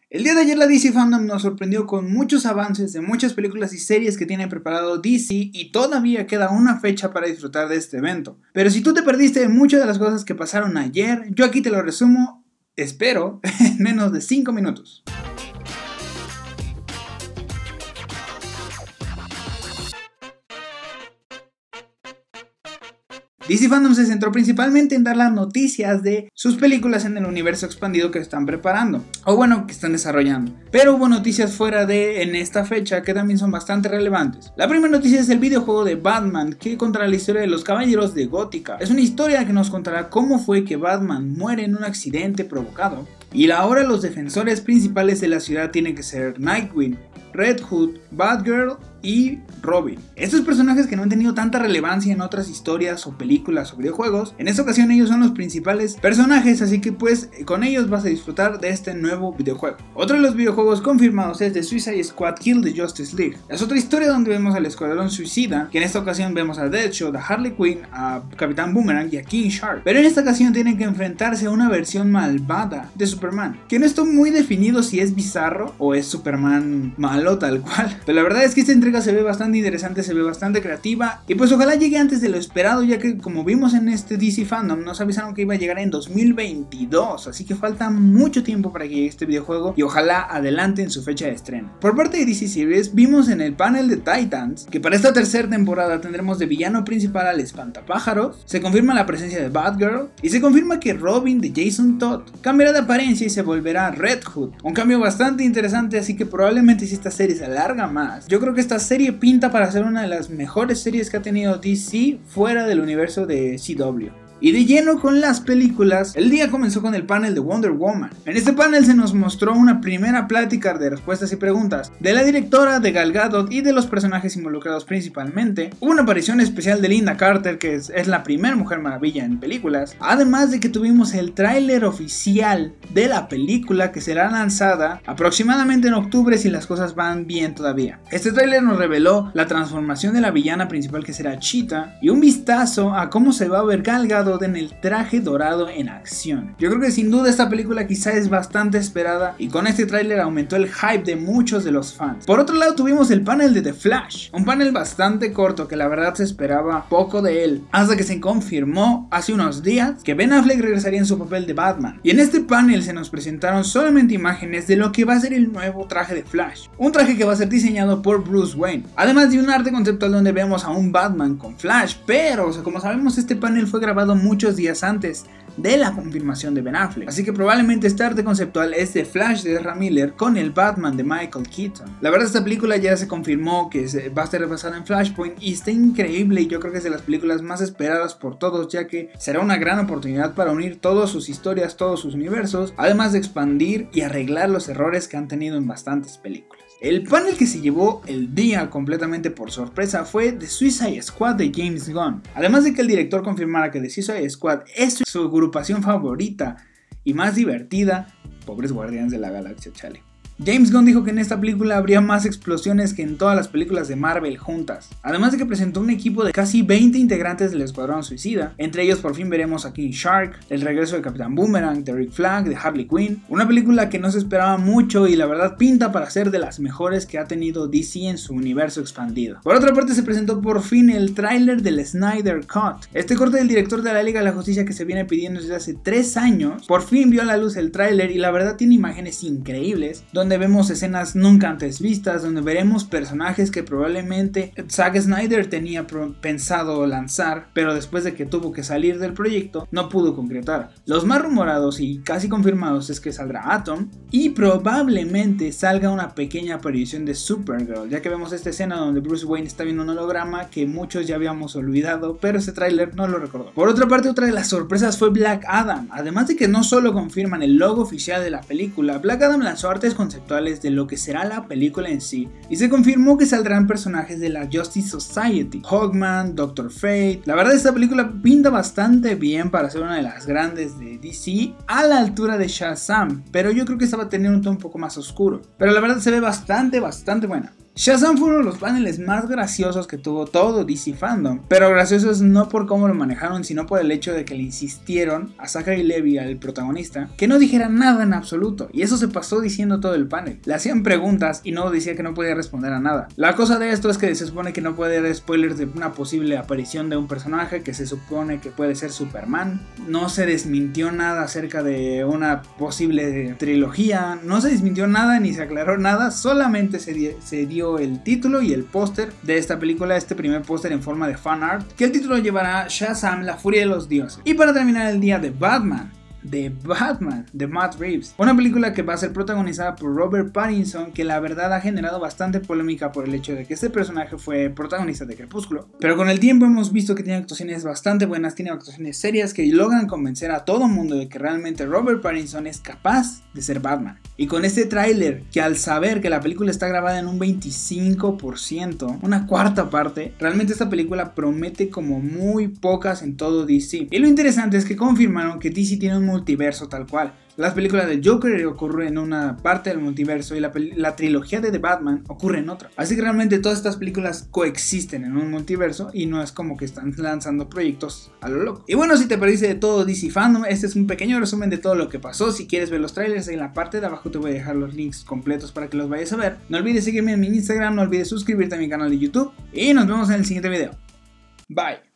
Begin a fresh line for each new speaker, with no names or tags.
El día de ayer la DC Fandom nos sorprendió con muchos avances de muchas películas y series que tiene preparado DC y todavía queda una fecha para disfrutar de este evento. Pero si tú te perdiste de muchas de las cosas que pasaron ayer, yo aquí te lo resumo, espero, en menos de 5 minutos. DC Fandom se centró principalmente en dar las noticias de sus películas en el universo expandido que están preparando, o bueno, que están desarrollando. Pero hubo noticias fuera de en esta fecha que también son bastante relevantes. La primera noticia es el videojuego de Batman, que contará la historia de los Caballeros de Gótica. Es una historia que nos contará cómo fue que Batman muere en un accidente provocado, y ahora los defensores principales de la ciudad tienen que ser Nightwing, Red Hood, Batgirl y Robin. Estos personajes que no han tenido tanta relevancia en otras historias o películas o videojuegos, en esta ocasión ellos son los principales personajes, así que pues con ellos vas a disfrutar de este nuevo videojuego. Otro de los videojuegos confirmados es The Suicide Squad Kill the Justice League. Es otra historia donde vemos al Escuadrón Suicida, que en esta ocasión vemos a Deadshot, a Harley Quinn, a Capitán Boomerang y a King Shark. Pero en esta ocasión tienen que enfrentarse a una versión malvada de Superman, que no está muy definido si es bizarro o es Superman malo tal cual. Pero la verdad es que esta entrega se ve bastante interesante, se ve bastante creativa y pues ojalá llegue antes de lo esperado, ya que como vimos en este DC Fandom nos avisaron que iba a llegar en 2022, así que falta mucho tiempo para que llegue este videojuego y ojalá adelanten su fecha de estreno. Por parte de DC Series vimos en el panel de Titans que para esta tercera temporada tendremos de villano principal al Espantapájaros, se confirma la presencia de Batgirl y se confirma que Robin de Jason Todd cambiará de apariencia y se volverá Red Hood, un cambio bastante interesante, así que probablemente si esta serie se alarga más, yo creo que esta serie pinta para ser una de las mejores series que ha tenido DC fuera del universo de CW. Y de lleno con las películas, el día comenzó con el panel de Wonder Woman. En este panel se nos mostró una primera plática de respuestas y preguntas de la directora, de Gal Gadot y de los personajes involucrados principalmente. Hubo una aparición especial de Linda Carter, que es la primera Mujer Maravilla en películas. Además de que tuvimos el tráiler oficial de la película que será lanzada aproximadamente en octubre si las cosas van bien todavía. Este tráiler nos reveló la transformación de la villana principal que será Cheetah y un vistazo a cómo se va a ver Gal Gadot en el traje dorado en acción. Yo creo que sin duda esta película quizá es bastante esperada y con este tráiler aumentó el hype de muchos de los fans. Por otro lado tuvimos el panel de The Flash, un panel bastante corto que la verdad se esperaba poco de él, hasta que se confirmó hace unos días que Ben Affleck regresaría en su papel de Batman. Y en este panel se nos presentaron solamente imágenes de lo que va a ser el nuevo traje de Flash, un traje que va a ser diseñado por Bruce Wayne, además de un arte conceptual donde vemos a un Batman con Flash, pero como sabemos este panel fue grabado muchos días antes de la confirmación de Ben Affleck, así que probablemente este arte conceptual es de Flash de Ezra Miller con el Batman de Michael Keaton. La verdad esta película ya se confirmó que va a estar basada en Flashpoint y está increíble y yo creo que es de las películas más esperadas por todos, ya que será una gran oportunidad para unir todas sus historias, todos sus universos, además de expandir y arreglar los errores que han tenido en bastantes películas. El panel que se llevó el día completamente por sorpresa fue The Suicide Squad de James Gunn. Además de que el director confirmara que The Suicide Squad es su agrupación favorita y más divertida, pobres Guardianes de la Galaxia, chale. James Gunn dijo que en esta película habría más explosiones que en todas las películas de Marvel juntas. Además de que presentó un equipo de casi 20 integrantes del Escuadrón Suicida. Entre ellos por fin veremos a King Shark, el regreso de Capitán Boomerang, de Rick Flag, de Harley Quinn. Una película que no se esperaba mucho y la verdad pinta para ser de las mejores que ha tenido DC en su universo expandido. Por otra parte se presentó por fin el tráiler del Snyder Cut. Este corte del director de la Liga de la Justicia que se viene pidiendo desde hace 3 años. Por fin vio a la luz el tráiler y la verdad tiene imágenes increíbles, donde vemos escenas nunca antes vistas, donde veremos personajes que probablemente Zack Snyder tenía pensado lanzar, pero después de que tuvo que salir del proyecto, no pudo concretar. Los más rumorados y casi confirmados es que saldrá Atom y probablemente salga una pequeña aparición de Supergirl, ya que vemos esta escena donde Bruce Wayne está viendo un holograma que muchos ya habíamos olvidado, pero este tráiler no lo recordó. Por otra parte, otra de las sorpresas fue Black Adam. Además de que no solo confirman el logo oficial de la película, Black Adam lanzó artes conceptuales de lo que será la película en sí y se confirmó que saldrán personajes de la Justice Society, Hawkman, Doctor Fate. La verdad esta película pinta bastante bien para ser una de las grandes de DC, a la altura de Shazam, pero yo creo que esta va a tener un tono un poco más oscuro, pero la verdad se ve bastante buena. Shazam fue uno de los paneles más graciosos que tuvo todo DC Fandom, pero graciosos no por cómo lo manejaron, sino por el hecho de que le insistieron a Zachary Levi, al protagonista, que no dijera nada en absoluto, y eso se pasó diciendo todo el panel. Le hacían preguntas y no decía que no podía responder a nada. La cosa de esto es que se supone que no puede dar spoilers de una posible aparición de un personaje que se supone que puede ser Superman. No se desmintió nada acerca de una posible trilogía, no se desmintió nada ni se aclaró nada, solamente se dio el título y el póster de esta película, este primer póster en forma de fan art, que el título llevará Shazam, la furia de los dioses. Y para terminar el día de Batman, de Matt Reeves, una película que va a ser protagonizada por Robert Pattinson, que la verdad ha generado bastante polémica por el hecho de que este personaje fue protagonista de Crepúsculo, pero con el tiempo hemos visto que tiene actuaciones bastante buenas, tiene actuaciones serias que logran convencer a todo mundo de que realmente Robert Pattinson es capaz de ser Batman. Y con este tráiler, que al saber que la película está grabada en un 25%, una cuarta parte, realmente esta película promete como muy pocas en todo DC. Y lo interesante es que confirmaron que DC tiene un multiverso tal cual. Las películas del Joker ocurren en una parte del multiverso y la trilogía de The Batman ocurre en otra. Así que realmente todas estas películas coexisten en un multiverso y no es como que están lanzando proyectos a lo loco. Y bueno, si te perdiste de todo DC Fandom, este es un pequeño resumen de todo lo que pasó. Si quieres ver los trailers, en la parte de abajo te voy a dejar los links completos para que los vayas a ver. No olvides seguirme en mi Instagram, no olvides suscribirte a mi canal de YouTube y nos vemos en el siguiente video. Bye.